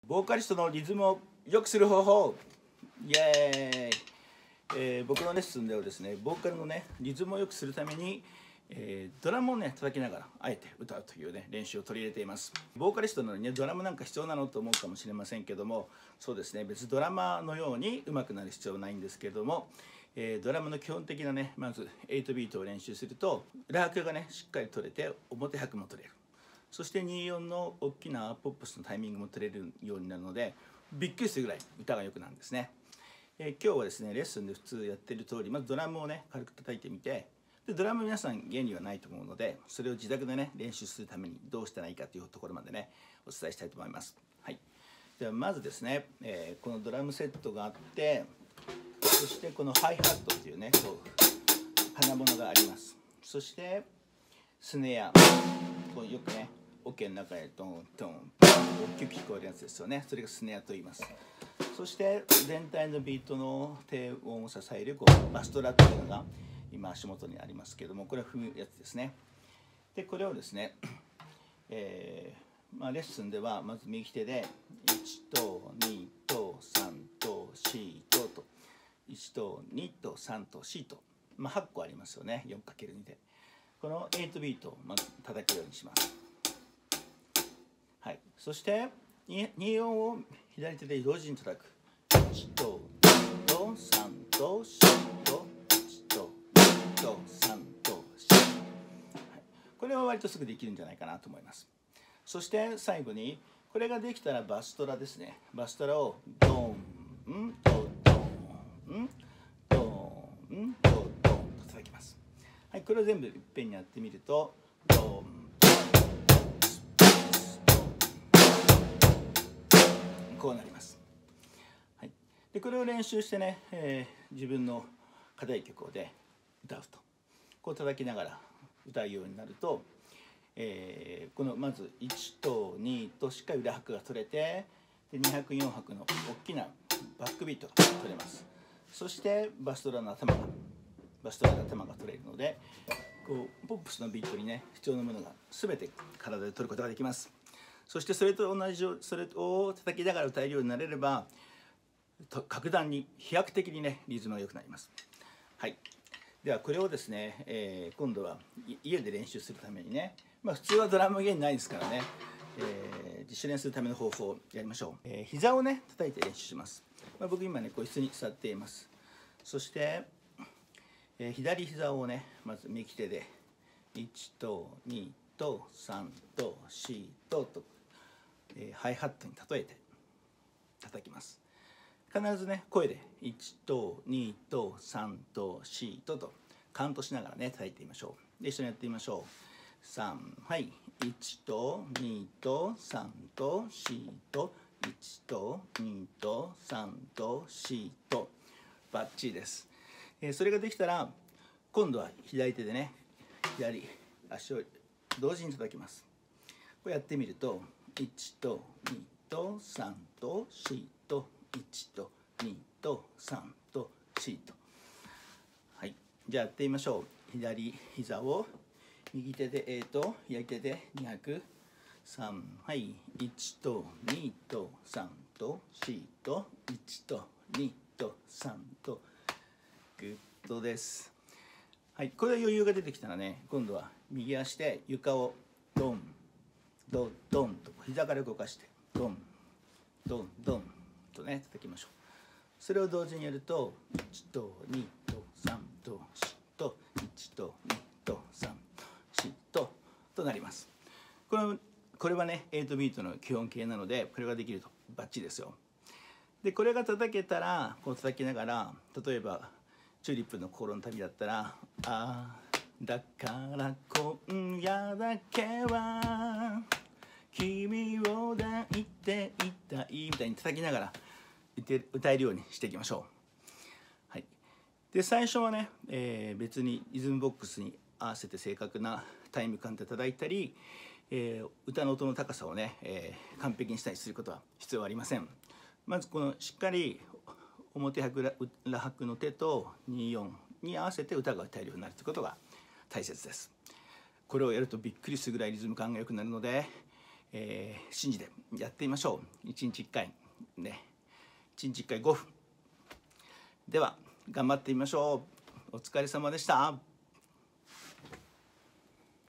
ボーカリストのリズムを良くする方法、イエーイ。僕のレッスンではですね、ボーカルのねリズムを良くするために、ドラムをね叩きながらあえて歌うというね練習を取り入れています。ボーカリストなのにねドラムなんか必要なのと思うかもしれませんけども、そうですね、別にドラマーのように上手くなる必要はないんですけれども、ドラムの基本的なねまず8ビートを練習すると裏拍がねしっかり取れて表拍も取れる。そして24の大きなポップスのタイミングも取れるようになるのでびっくりするぐらい歌が良くなるんですね。今日はですねレッスンで普通やってる通りまずドラムをね軽く叩いてみて、でドラム皆さん原理はないと思うのでそれを自宅でね練習するためにどうしたらいいかというところまでねお伝えしたいと思います。はい、ではまずですね、このドラムセットがあって、そしてこのハイハットっていうねこう金物があります。そしてスネア、こうよくねオケの中でトントン大きく聞こえるやつですよね。それがスネアと言います。そして全体のビートの低音を支えるこうバストラというのが今足元にありますけども、これは踏むやつですね。でこれをですね、レッスンではまず右手で1と2と3と4と1と2と3と4と、8個ありますよね。 4×2 でこの8ビートをまず叩くようにします。はい、そして2音を左手で同時に叩く。1と2と3と4と1と2と3と4、はい、これは割とすぐできるんじゃないかなと思います。そして最後にこれができたらバストラですね。バストラをドンとドンドンとドンと叩きます。はい、これを全部いっぺんにやってみるとドンこうなります。はい、でこれを練習してね、自分の課題曲をで歌うとこう叩きながら歌うようになると、このまず1と2としっかり裏拍が取れて、で2拍4拍の大きなバックビートが取れます。そしてバストラの頭が取れるのでこうポップスのビートにね必要なものが全て体で取ることができます。そしてそれと同じそれを叩きながら歌えるようになれれば格段に飛躍的にねリズムが良くなります。はい、ではこれをですね、今度は家で練習するためにね、普通はドラム家にないですからね、自主練するための方法をやりましょう。膝をね叩いて練習します。僕今ね個室に座っています。そして、左膝をねまず右手で1と2と3と4とハイハットに例えて叩きます。必ずね声で1と2と3と4とカウントしながらね叩いてみましょう。で一緒にやってみましょう。3、はい、1と2と3と4と1と2と3と4とバッチリです。それができたら今度は左手でね左足を同時に叩きます。これやってみると1と2と3と4と1と2と3と4と、はい、じゃあやってみましょう。左膝を右手で左手で2拍3、はい、1と2と3と4と1と2と3とグッドです。はい、これで余裕が出てきたらね今度は右足で床をドンドンドンと膝から動かしてドンドンドンとね叩きましょう。それを同時にやると1と2と3と4と1と2と3と4となります。これはね8ビートの基本形なのでこれができるとバッチリですよ。でこれが叩けたらこう叩きながら、例えばチューリップの心の旅だったらあだから今夜だけは君を抱いていたいみたいに叩きながら歌えるようにしていきましょう。はい、で最初はね、別にリズムボックスに合わせて正確なタイム感で叩いたり、歌の音の高さをね、完璧にしたりすることは必要はありません。まずこのしっかり表拍裏拍の手と24に合わせて歌が歌えるようになるということが大切です。これをやるとびっくりするぐらいリズム感が良くなるので、 信じてやってみましょう。1日1回ね、1日1回5分では頑張ってみましょう。お疲れ様でした。